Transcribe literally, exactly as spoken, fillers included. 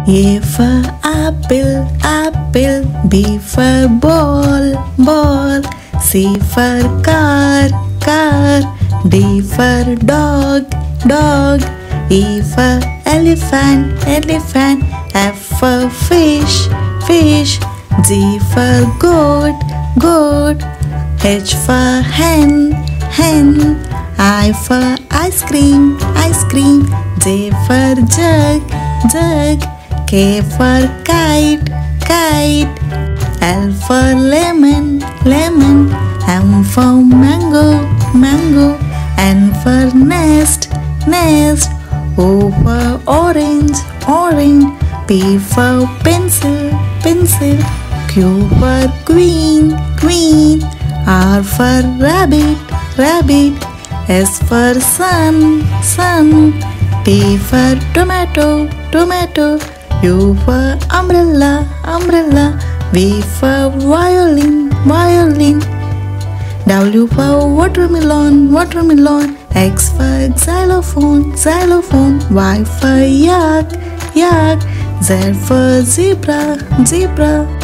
A for apple, apple. B for ball, ball. C for car, car. D for dog, dog. E for elephant, elephant. F for fish, fish. G for goat, goat. H for hen, hen. I for ice cream, ice cream. J for jug, jug. K for kite, kite. L for lemon, lemon. M for mango, mango. N for nest, nest. O for orange, orange. P for pencil, pencil. Q for queen, queen. R for rabbit, rabbit. S for sun, sun. T for tomato, tomato. U for umbrella, umbrella. V for violin, violin. W for watermelon, watermelon. X for xylophone, xylophone. Y for yak, yak. Z for zebra, zebra.